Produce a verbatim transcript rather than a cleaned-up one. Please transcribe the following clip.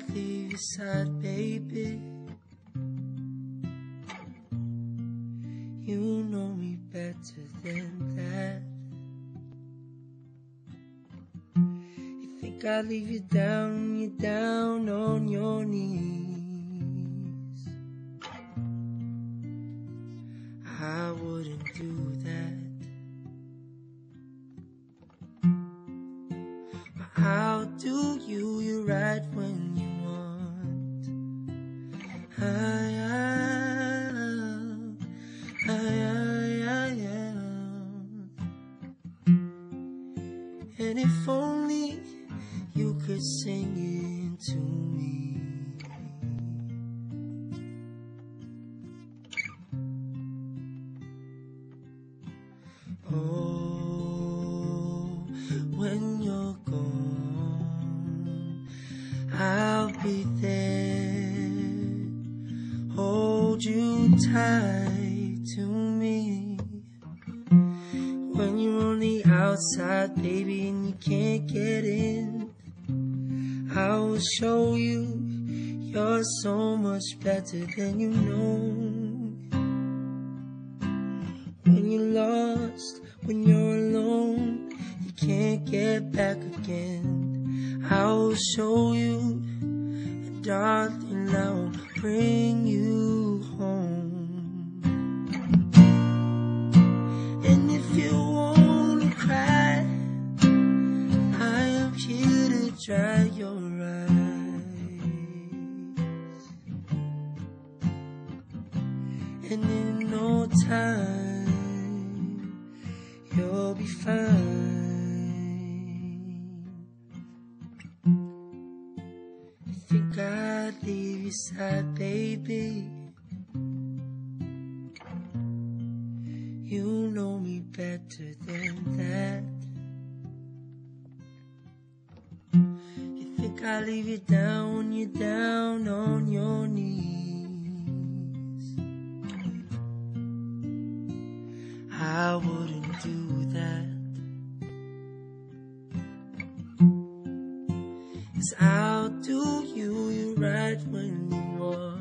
leave your side, baby. You know me better than that. You think I'd leave you down when you're down on your knees. I wouldn't do that. But how do you? You're right when you want. I, I, I, I, I am. And if only you could sing it to me. Oh, when you're gone, I'll be there. Hold you tight to me. When you're on the outside, baby, and you can't get in, I will show you you're so much better than you know. When you're lost, when you're alone, you can't get back again, I will show you, and darling, I will bring you home. And if you wanna cry, I am here to dry your eyes. And in no time, you'll be fine. You think I'd leave your side, baby? You know me better than that. You think I'd leave you down when you're down on your knees. I wouldn't do that. 'Cause I'll do you, you're right when you want.